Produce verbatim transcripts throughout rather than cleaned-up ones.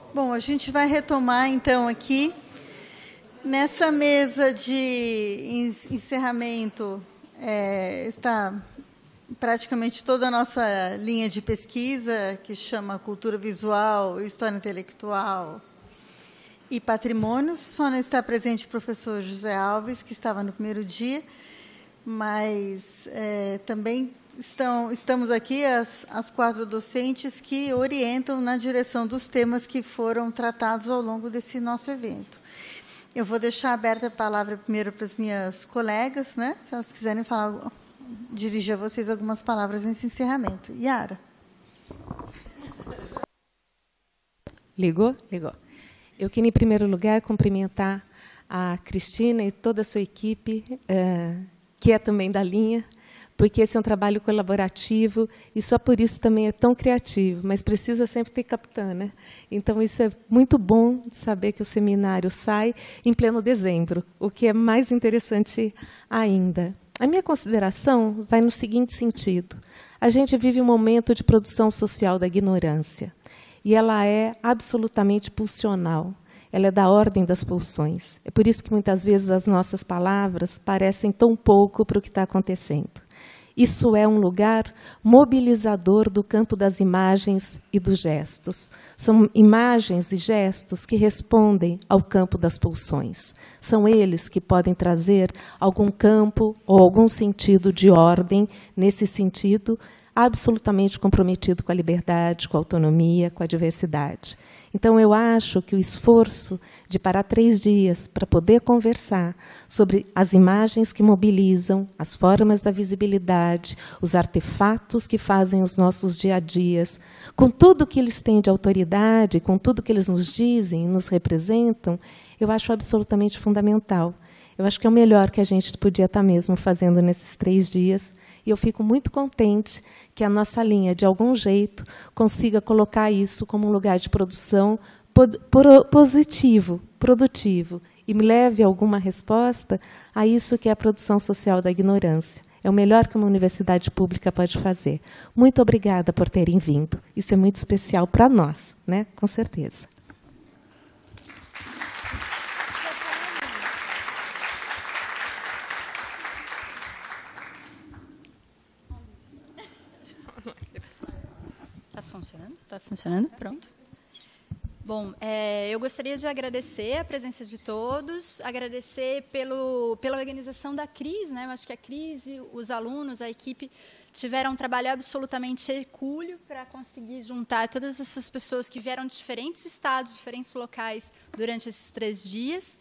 Bom, a gente vai retomar, então, aqui, nessa mesa de encerramento, é, está praticamente toda a nossa linha de pesquisa, que chama Cultura Visual, História Intelectual e Patrimônios. Só não está presente o professor José Alves, que estava no primeiro dia, mas é, também estão, estamos aqui as, as quatro docentes que orientam na direção dos temas que foram tratados ao longo desse nosso evento. Eu vou deixar aberta a palavra primeiro para as minhas colegas, né? Se elas quiserem falar, dirigir a vocês algumas palavras nesse encerramento. Yara. Ligou? Ligou. Eu queria, em primeiro lugar, cumprimentar a Cristina e toda a sua equipe, eh, que é também da linha, porque esse é um trabalho colaborativo e só por isso também é tão criativo, mas precisa sempre ter capitã, né? Então, isso é muito bom de saber que o seminário sai em pleno dezembro, o que é mais interessante ainda. A minha consideração vai no seguinte sentido. A gente vive um momento de produção social da ignorância, e ela é absolutamente pulsional. Ela é da ordem das pulsões. É por isso que, muitas vezes, as nossas palavras parecem tão pouco para o que está acontecendo. Isso é um lugar mobilizador do campo das imagens e dos gestos. São imagens e gestos que respondem ao campo das pulsões. São eles que podem trazer algum campo ou algum sentido de ordem, nesse sentido, absolutamente comprometido com a liberdade, com a autonomia, com a diversidade. Então, eu acho que o esforço de parar três dias para poder conversar sobre as imagens que mobilizam, as formas da visibilidade, os artefatos que fazem os nossos dia a dias, com tudo que eles têm de autoridade, com tudo que eles nos dizem e nos representam, eu acho absolutamente fundamental. Eu acho que é o melhor que a gente podia estar mesmo fazendo nesses três dias. E eu fico muito contente que a nossa linha, de algum jeito, consiga colocar isso como um lugar de produção positivo, produtivo, e me leve alguma resposta a isso que é a produção social da ignorância. É o melhor que uma universidade pública pode fazer. Muito obrigada por terem vindo. Isso é muito especial para nós, né? Com certeza. Está funcionando? Está funcionando? Pronto. Bom, é, eu gostaria de agradecer a presença de todos, agradecer pelo, pela organização da Cris, né? Eu acho que a Cris, os alunos, a equipe, tiveram um trabalho absolutamente hercúleo para conseguir juntar todas essas pessoas que vieram de diferentes estados, diferentes locais, durante esses três dias.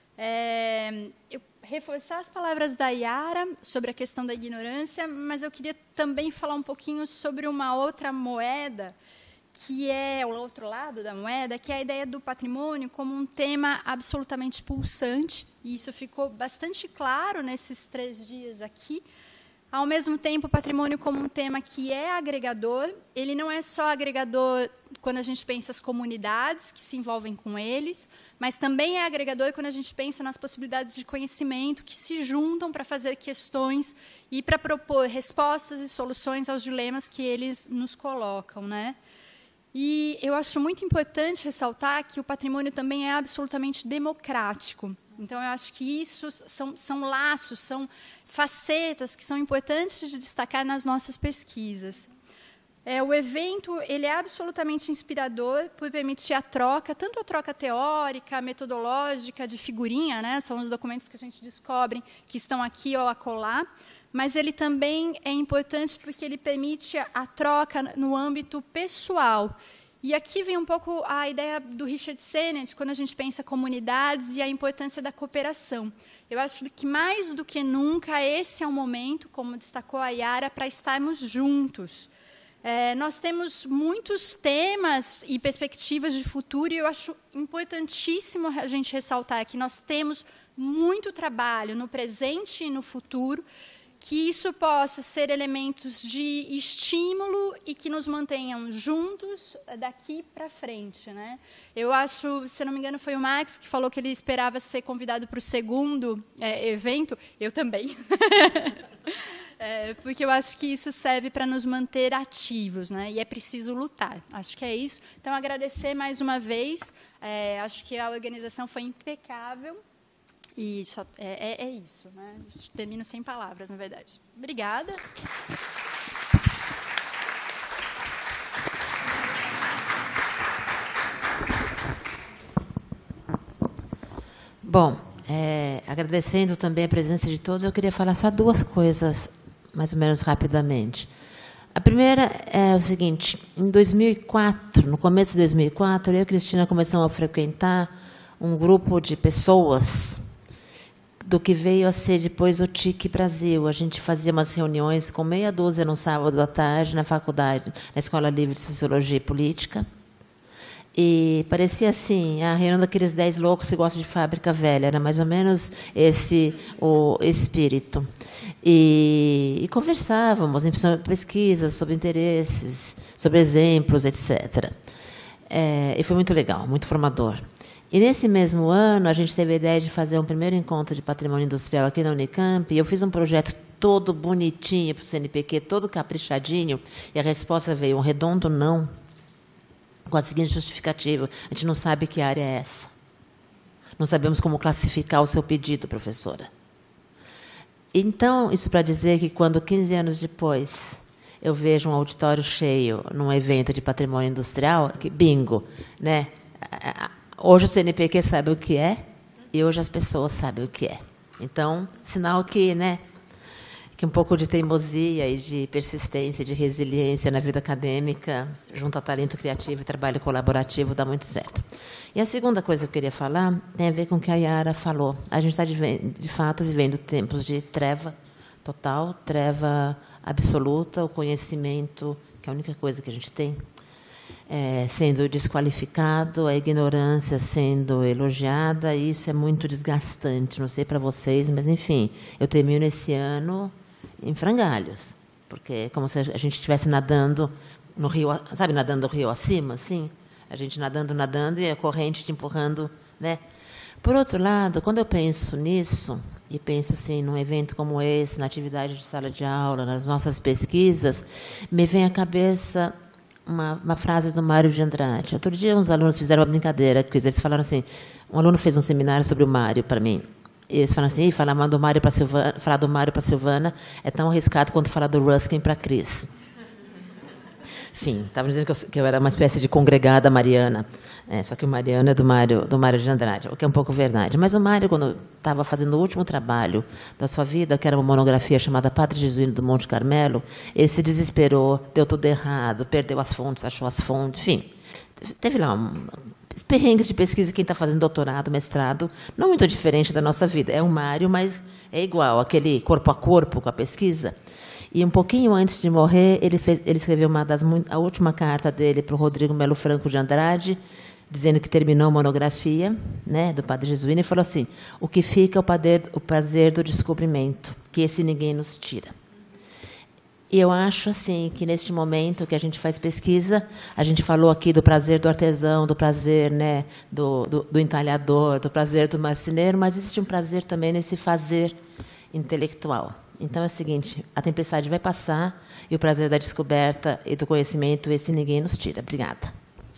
É, eu reforçar as palavras da Yara sobre a questão da ignorância, mas eu queria também falar um pouquinho sobre uma outra moeda, que é o outro lado da moeda, que é a ideia do patrimônio como um tema absolutamente pulsante, e isso ficou bastante claro nesses três dias aqui. Ao mesmo tempo, o patrimônio como um tema que é agregador, ele não é só agregador quando a gente pensa as comunidades que se envolvem com eles, mas também é agregador quando a gente pensa nas possibilidades de conhecimento que se juntam para fazer questões e para propor respostas e soluções aos dilemas que eles nos colocam, né? E eu acho muito importante ressaltar que o patrimônio também é absolutamente democrático. Então, eu acho que isso são, são laços, são facetas que são importantes de destacar nas nossas pesquisas. É, o evento ele é absolutamente inspirador por permitir a troca, tanto a troca teórica, metodológica, de figurinha, né, são os documentos que a gente descobre que estão aqui ou acolá, mas ele também é importante porque ele permite a troca no âmbito pessoal. E aqui vem um pouco a ideia do Richard Sennett, quando a gente pensa comunidades e a importância da cooperação. Eu acho que, mais do que nunca, esse é um momento, como destacou a Yara, para estarmos juntos. É, nós temos muitos temas e perspectivas de futuro, e eu acho importantíssimo a gente ressaltar que nós temos muito trabalho no presente e no futuro, que isso possa ser elementos de estímulo e que nos mantenham juntos daqui para frente, né? Eu acho, se não me engano, foi o Max que falou que ele esperava ser convidado para o segundo é, evento. Eu também. É, porque eu acho que isso serve para nos manter ativos, né? E é preciso lutar. Acho que é isso. Então, agradecer mais uma vez. É, acho que a organização foi impecável. E só, é, é, é isso. Né? Termino sem palavras, na verdade. Obrigada. Bom, é, agradecendo também a presença de todos, eu queria falar só duas coisas, mais ou menos rapidamente. A primeira é o seguinte: em dois mil e quatro, no começo de dois mil e quatro, eu e a Cristina começamos a frequentar um grupo de pessoas do que veio a ser depois o T I C Brasil. A gente fazia umas reuniões com meia dúzia no sábado à tarde, na faculdade, na Escola Livre de Sociologia e Política. E parecia assim, a reunião daqueles dez loucos que gostam de fábrica velha. Era mais ou menos esse o espírito. E, e conversávamos sobre pesquisas, sobre interesses, sobre exemplos, etcétera. É, e foi muito legal, muito formador. E, nesse mesmo ano, a gente teve a ideia de fazer um primeiro encontro de patrimônio industrial aqui na Unicamp, e eu fiz um projeto todo bonitinho para o C N P Q, todo caprichadinho, e a resposta veio um redondo não, com a seguinte justificativa: a gente não sabe que área é essa. Não sabemos como classificar o seu pedido, professora. Então, isso para dizer que, quando, quinze anos depois, eu vejo um auditório cheio num evento de patrimônio industrial, que, bingo, né? Hoje o C N P Q sabe o que é, e hoje as pessoas sabem o que é. Então, sinal que, né, que um pouco de teimosia e de persistência, de resiliência na vida acadêmica, junto ao talento criativo e trabalho colaborativo, dá muito certo. E a segunda coisa que eu queria falar tem a ver com o que a Yara falou. A gente está, de, de fato, vivendo tempos de treva total, treva absoluta, o conhecimento, que é a única coisa que a gente tem, é, sendo desqualificado, a ignorância sendo elogiada, e isso é muito desgastante. Não sei para vocês, mas, enfim, eu termino esse ano em frangalhos, porque é como se a gente estivesse nadando no rio, sabe, nadando o rio acima, assim, a gente nadando, nadando e a corrente te empurrando, né? Por outro lado, quando eu penso nisso e penso assim num evento como esse, na atividade de sala de aula, nas nossas pesquisas, me vem à cabeça uma, uma frase do Mário de Andrade. Outro dia, uns alunos fizeram uma brincadeira, Cris, eles falaram assim, um aluno fez um seminário sobre o Mário para mim. Eles falam assim, falar do Mário para Silvana, falar do Mário para Silvana é tão arriscado quanto falar do Ruskin para Cris. Enfim, estavam dizendo que eu, que eu era uma espécie de congregada mariana, é, só que o Mariano é do Mário, do Mário de Andrade, o que é um pouco verdade. Mas o Mário, quando estava fazendo o último trabalho da sua vida, que era uma monografia chamada Padre Jesuíno do Monte Carmelo, ele se desesperou, deu tudo errado, perdeu as fontes, achou as fontes, enfim. Teve lá um perrengues de pesquisa. Quem está fazendo doutorado, mestrado, não muito diferente da nossa vida. É um Mário, mas é igual, aquele corpo a corpo com a pesquisa. E um pouquinho antes de morrer, ele, fez, ele escreveu uma das, a última carta dele para o Rodrigo Melo Franco de Andrade, dizendo que terminou a monografia, né, do Padre Jesuíno, e falou assim, o que fica é o prazer, o prazer do descobrimento, que esse ninguém nos tira. E eu acho assim que, neste momento que a gente faz pesquisa, a gente falou aqui do prazer do artesão, do prazer, né, do, do, do entalhador, do prazer do marceneiro, mas existe um prazer também nesse fazer intelectual. Então, é o seguinte, a tempestade vai passar e o prazer da descoberta e do conhecimento, esse ninguém nos tira. Obrigada.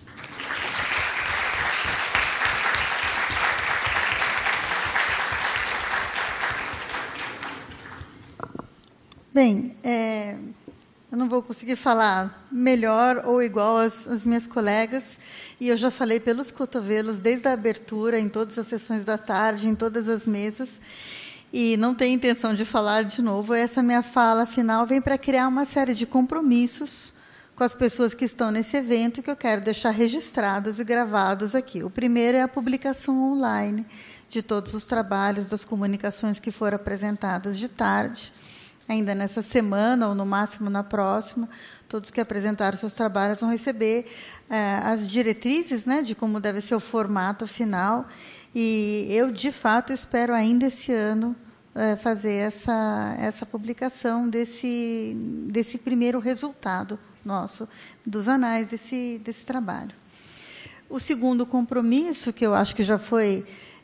Bem, é, eu não vou conseguir falar melhor ou igual às, às minhas colegas, e eu já falei pelos cotovelos desde a abertura, em todas as sessões da tarde, em todas as mesas, e não tenho intenção de falar de novo. Essa minha fala final vem para criar uma série de compromissos com as pessoas que estão nesse evento, que eu quero deixar registrados e gravados aqui. O primeiro é a publicação online de todos os trabalhos, das comunicações que foram apresentadas de tarde, ainda nessa semana, ou no máximo na próxima. Todos que apresentaram seus trabalhos vão receber eh, as diretrizes, né, de como deve ser o formato final. E eu, de fato, espero ainda esse ano eh, fazer essa, essa publicação desse, desse primeiro resultado nosso, dos anais desse, desse trabalho. O segundo compromisso, que eu acho que já foi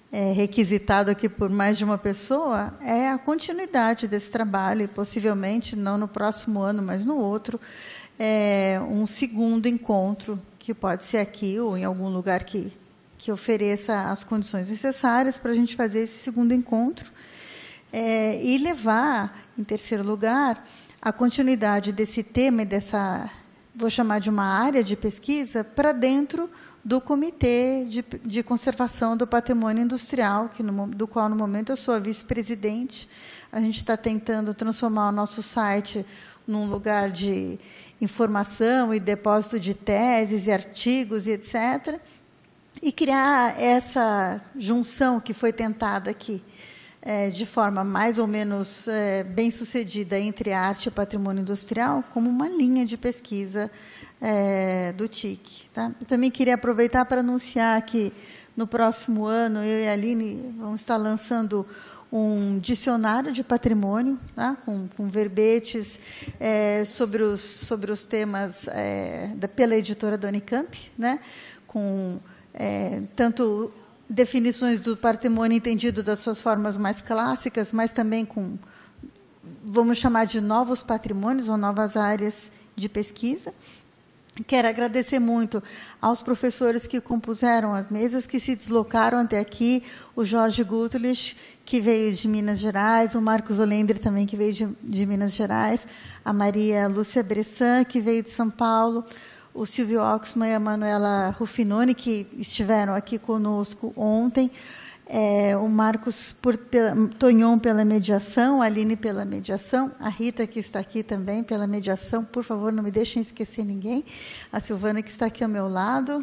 é, requisitado aqui por mais de uma pessoa, é a continuidade desse trabalho, e possivelmente, não no próximo ano, mas no outro, é, um segundo encontro, que pode ser aqui ou em algum lugar que, que ofereça as condições necessárias para a gente fazer esse segundo encontro, é, e levar, em terceiro lugar, a continuidade desse tema e dessa, vou chamar de uma área de pesquisa, para dentro do Comitê de, de Conservação do Patrimônio Industrial, que no, do qual, no momento, eu sou a vice-presidente. A gente está tentando transformar o nosso site num lugar de informação e depósito de teses e artigos, e etcétera, e criar essa junção que foi tentada aqui, é, de forma mais ou menos é, bem-sucedida entre arte e patrimônio industrial, como uma linha de pesquisa é, do T I C. Tá? Eu também queria aproveitar para anunciar que, no próximo ano, eu e a Aline vamos estar lançando um dicionário de patrimônio, tá? com, com verbetes é, sobre, os, sobre os temas é, da, pela editora da Unicamp, né? com é, tanto definições do patrimônio entendido das suas formas mais clássicas, mas também com, vamos chamar de novos patrimônios ou novas áreas de pesquisa. Quero agradecer muito aos professores que compuseram as mesas, que se deslocaram até aqui, o Jorge Gutlich, que veio de Minas Gerais, o Marcos Olender, também, que veio de, de Minas Gerais, a Maria Lúcia Bressan, que veio de São Paulo, o Silvio Oxman e a Manuela Ruffinoni, que estiveram aqui conosco ontem, é, o Marcos por, pela, Tonhon pela mediação, a Aline pela mediação, a Rita, que está aqui também pela mediação, por favor, não me deixem esquecer ninguém, a Silvana, que está aqui ao meu lado,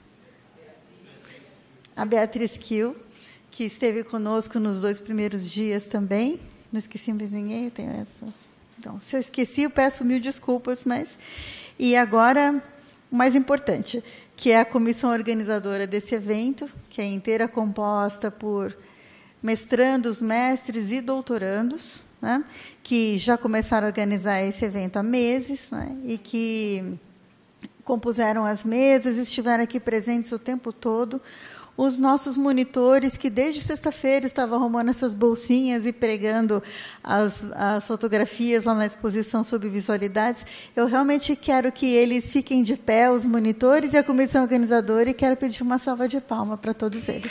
a Beatriz Kiel, que esteve conosco nos dois primeiros dias também, não esqueci mais ninguém, eu tenho essas. Então, se eu esqueci, eu peço mil desculpas, mas... E agora, o mais importante, que é a comissão organizadora desse evento, que é inteira composta por mestrandos, mestres e doutorandos, né, que já começaram a organizar esse evento há meses, né, e que compuseram as mesas, estiveram aqui presentes o tempo todo. Os nossos monitores, que desde sexta-feira estavam arrumando essas bolsinhas e pregando as, as fotografias lá na exposição sobre visualidades, eu realmente quero que eles fiquem de pé, os monitores e a comissão organizadora, e quero pedir uma salva de palmas para todos eles.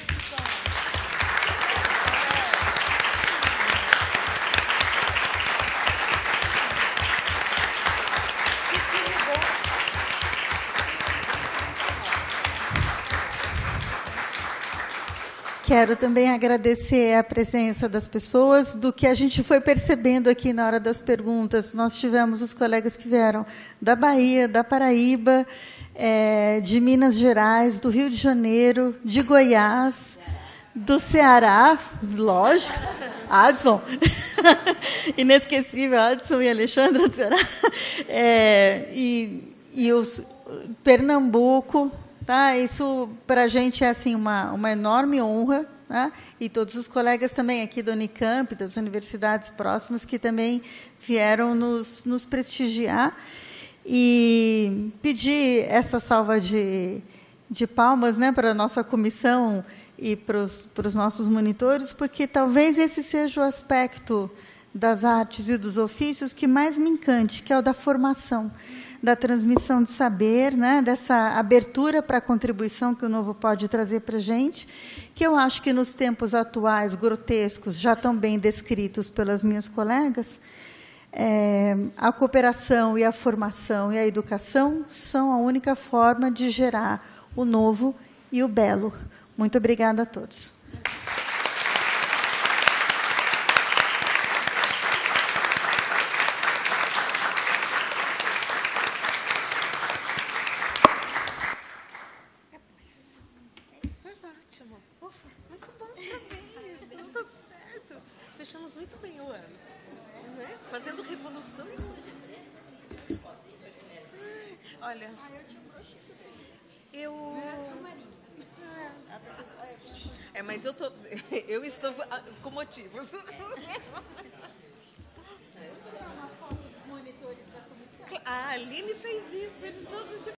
Quero também agradecer a presença das pessoas, do que a gente foi percebendo aqui na hora das perguntas. Nós tivemos os colegas que vieram da Bahia, da Paraíba, é, de Minas Gerais, do Rio de Janeiro, de Goiás, do Ceará, lógico, Adson, inesquecível, Adson e Alexandra do Ceará, é, e, e os Pernambuco. Tá? Isso, para a gente, é assim, uma, uma enorme honra, né? E todos os colegas também aqui da Unicamp, das universidades próximas, que também vieram nos, nos prestigiar. E pedir essa salva de, de palmas, né, para a nossa comissão e para os, para os nossos monitores, porque talvez esse seja o aspecto das artes e dos ofícios que mais me encante, que é o da formação, da transmissão de saber, né, dessa abertura para a contribuição que o novo pode trazer para a gente, que eu acho que nos tempos atuais, grotescos, já tão bem descritos pelas minhas colegas, é, a cooperação e a formação e a educação são a única forma de gerar o novo e o belo. Muito obrigada a todos. Fechamos muito bem o ano, né? Fazendo revolução e tudo. Olha, eu... É, mas eu, tô, eu estou com motivos. A Aline fez isso, eles todos de